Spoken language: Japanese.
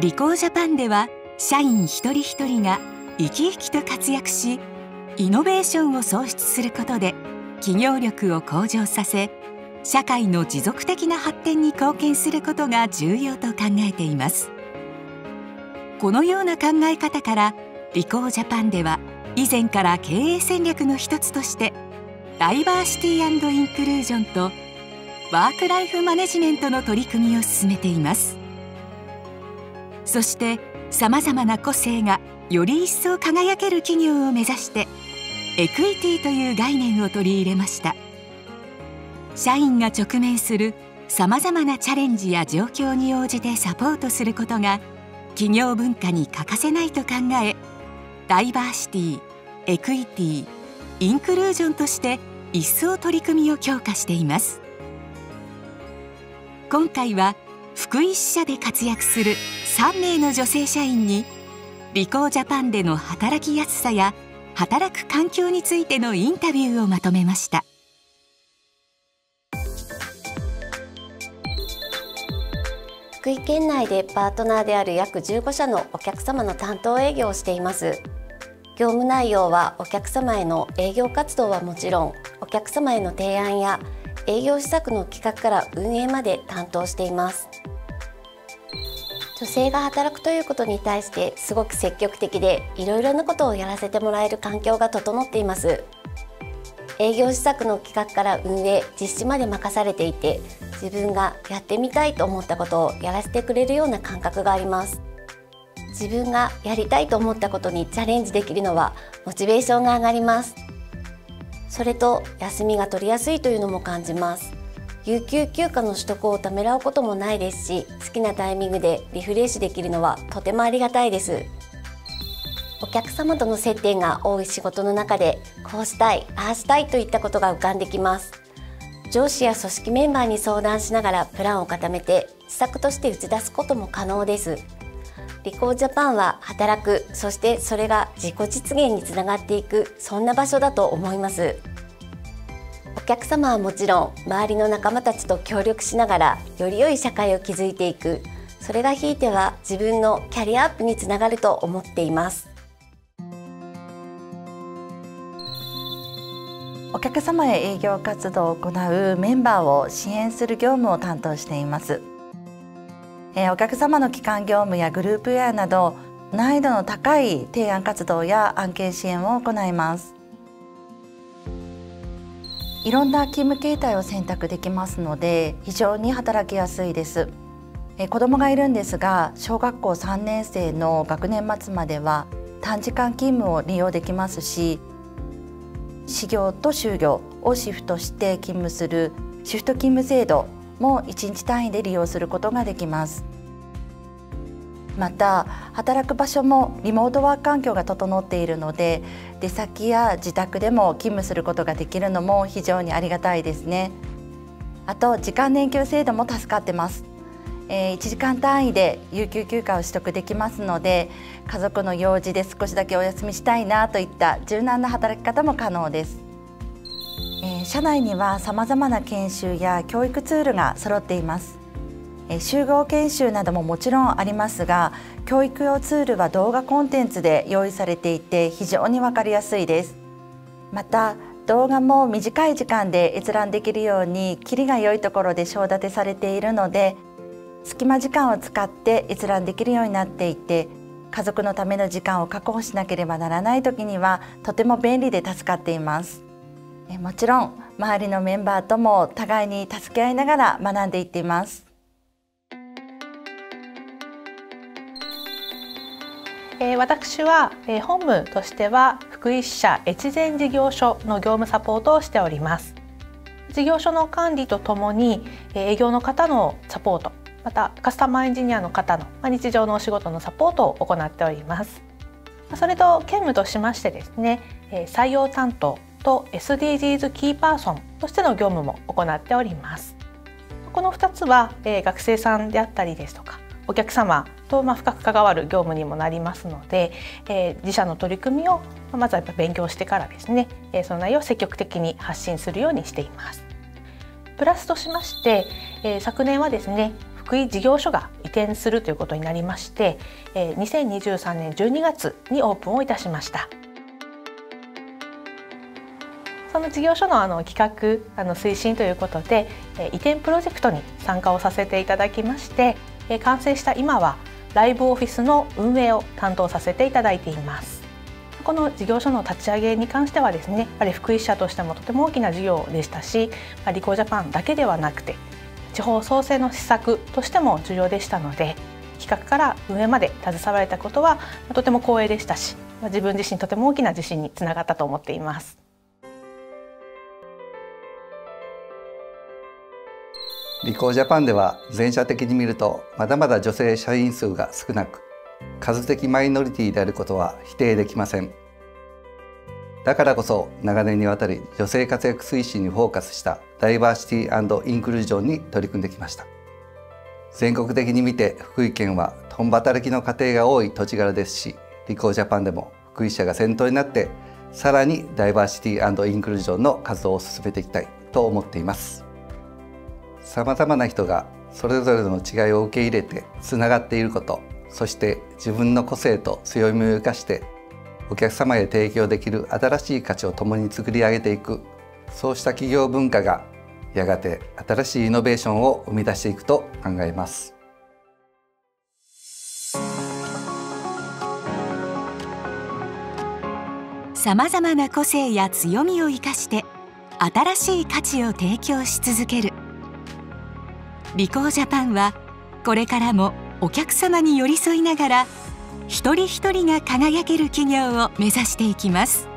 リコージャパンでは社員一人一人が生き生きと活躍し、イノベーションを創出することで企業力を向上させ、社会の持続的な発展に貢献することが重要と考えています。このような考え方から、リコージャパンでは以前から経営戦略の一つとしてダイバーシティ&インクルージョンとワークライフマネジメントの取り組みを進めています。そしてさまざまな個性がより一層輝ける企業を目指してエクイティという概念を取り入れました。社員が直面するさまざまなチャレンジや状況に応じてサポートすることが企業文化に欠かせないと考え、ダイバーシティ、エクイティ、インクルージョンとして一層取り組みを強化しています。今回は福井支社で活躍する3名の女性社員にリコージャパンでの働きやすさや働く環境についてのインタビューをまとめました。 福井県内でパートナーである約15社のお客様の担当営業をしています。業務内容はお客様への営業活動はもちろん、お客様への提案や営業施策の企画から運営まで担当しています。女性が働くということに対してすごく積極的で、いろいろなことをやらせてもらえる環境が整っています。営業施策の企画から運営、実施まで任されていて、自分がやってみたいと思ったことをやらせてくれるような感覚があります。自分がやりたいと思ったことにチャレンジできるのはモチベーションが上がります。それと休みが取りやすいというのも感じます。有給休暇の取得をためらうこともないですし、好きなタイミングでリフレッシュできるのはとてもありがたいです。お客様との接点が多い仕事の中で、こうしたい、ああしたいといったことが浮かんできます。上司や組織メンバーに相談しながらプランを固めて施策として打ち出すことも可能です。リコージャパンは働く、そしてそれが自己実現につながっていく、そんな場所だと思います。お客様はもちろん、周りの仲間たちと協力しながらより良い社会を築いていく、それがひいては自分のキャリアアップにつながると思っています。 お客様へ営業活動を行うメンバーを支援する業務を担当しています。お客様の基幹業務やグループウェアなど難易度の高い提案活動や案件支援を行います。いろんな勤務形態を選択できますので非常に働きやすいです。子供がいるんですが、小学校3年生の学年末までは短時間勤務を利用できますし、始業と終業をシフトして勤務するシフト勤務制度も1日単位で利用することができます。また働く場所もリモートワーク環境が整っているので、出先や自宅でも勤務することができるのも非常にありがたいですね。あと時間年休制度も助かってます。1時間単位で有給休暇を取得できますので、家族の用事で少しだけお休みしたいなといった柔軟な働き方も可能です。社内にはさまざまな研修や教育ツールが揃っています。集合研修などももちろんありますが、教育用ツールは動画コンテンツで用意されていて非常に分かりやすいです。また動画も短い時間で閲覧できるように切りが良いところで章立てされているので、隙間時間を使って閲覧できるようになっていて、家族のための時間を確保しなければならない時にはとても便利で助かっています。もちろん周りのメンバーとも互いに助け合いながら学んでいっています。 私は本務としては福井支社越前事業所の業務サポートをしております。事業所の管理とともに営業の方のサポート、またカスタマーエンジニアの方の日常のお仕事のサポートを行っております。それと兼務としましてですね、採用担当と SDGs キーパーソンとしての業務も行っております。この2つは学生さんであったりですとかお客様と深く関わる業務にもなりますので、自社の取り組みをまずはやっぱ勉強してからですね、その内容を積極的に発信するようにしています。プラスとしまして、昨年はですね福井事業所が移転するということになりまして、2023年12月にオープンをいたしました。その事業所の企画推進ということで、移転プロジェクトに参加をさせていただきまして、完成した今はライブオフィスの運営を担当させていただいています。この事業所の立ち上げに関してはですね、やっぱり福井支社としてもとても大きな事業でしたし、リコージャパンだけではなくて地方創生の施策としても重要でしたので、企画から運営まで携われたことはとても光栄でしたし、自分自身とても大きな自信につながったと思っています。 リコージャパンでは全社的に見るとまだまだ女性社員数が少なく、数的マイノリティであることは否定できません。だからこそ長年にわたり女性活躍推進にフォーカスしたダイバーシティ&インクルージョンに取り組んできました。全国的に見て福井県は共働きの家庭が多い土地柄ですし、リコージャパンでも福井支社が先頭になってさらにダイバーシティ&インクルージョンの活動を進めていきたいと思っています。さまざまな人がそれぞれの違いを受け入れてつながっていること、そして自分の個性と強みを生かしてお客様へ提供できる新しい価値を共に作り上げていく、そうした企業文化がやがて新しいイノベーションを生み出していくと考えます。 さまざまな個性や強みを生かして新しい価値を提供し続ける。リコージャパンはこれからもお客様に寄り添いながら一人一人が輝ける企業を目指していきます。